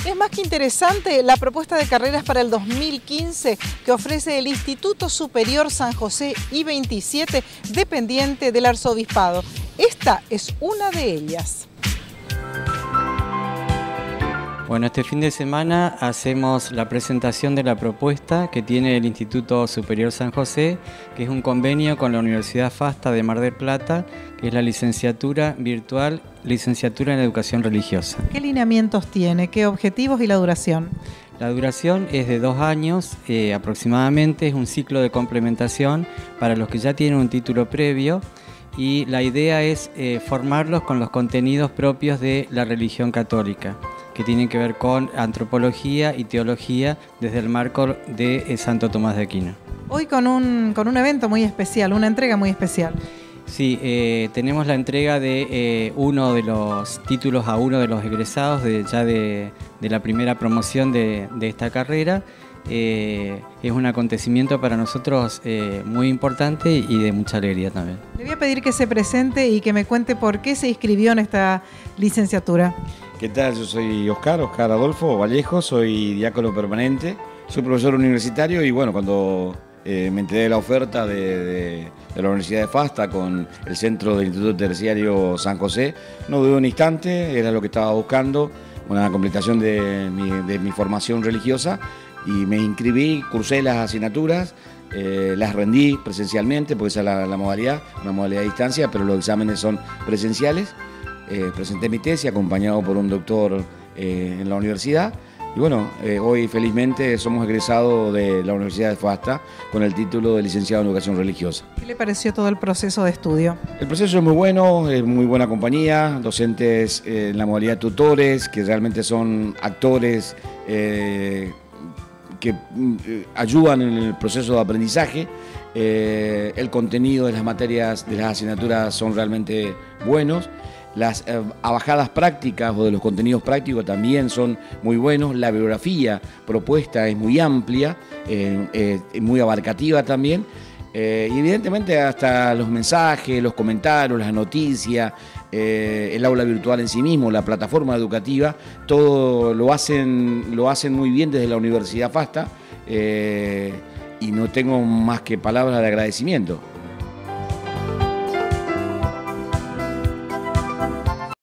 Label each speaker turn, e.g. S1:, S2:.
S1: Es más que interesante la propuesta de carreras para el 2015 que ofrece el Instituto Superior San José I-27, dependiente del Arzobispado. Esta es una de ellas.
S2: Bueno, este fin de semana hacemos la presentación de la propuesta que tiene el Instituto Superior San José, que es un convenio con la Universidad FASTA de Mar del Plata, que es la licenciatura virtual, licenciatura en Educación Religiosa.
S1: ¿Qué lineamientos tiene? ¿Qué objetivos y la duración?
S2: La duración es de 2 años aproximadamente, es un ciclo de complementación para los que ya tienen un título previo. Y la idea es formarlos con los contenidos propios de la religión católica, que tienen que ver con antropología y teología desde el marco de Santo Tomás de Aquino.
S1: Hoy con un evento muy especial, una entrega muy especial.
S2: Sí, tenemos la entrega de uno de los títulos a uno de los egresados de la primera promoción de esta carrera. Es un acontecimiento para nosotros muy importante y de mucha alegría también.
S1: Le voy a pedir que se presente y que me cuente por qué se inscribió en esta licenciatura.
S3: ¿Qué tal? Yo soy Oscar Adolfo Vallejo, soy diácono permanente, soy profesor universitario y bueno, cuando me enteré de la oferta de la Universidad de FASTA con el Centro del Instituto Terciario San José, no dudé un instante, era lo que estaba buscando, una completación de mi formación religiosa. Y me inscribí, cursé las asignaturas, las rendí presencialmente, porque esa es la modalidad, una modalidad de distancia, pero los exámenes son presenciales. Presenté mi tesis acompañado por un doctor en la universidad. Y bueno, hoy felizmente somos egresados de la Universidad de FASTA con el título de licenciado en Educación Religiosa.
S1: ¿Qué le pareció todo el proceso de estudio?
S3: El proceso es muy bueno, es muy buena compañía, docentes en la modalidad de tutores, que realmente son actores que ayudan en el proceso de aprendizaje. El contenido de las materias, de las asignaturas son realmente buenos. Las abajadas prácticas o de los contenidos prácticos también son muy buenos. La bibliografía propuesta es muy amplia, muy abarcativa también. Y evidentemente hasta los mensajes, los comentarios, las noticias, el aula virtual en sí mismo, la plataforma educativa, todo lo hacen muy bien desde la Universidad FASTA y no tengo más que palabras de agradecimiento.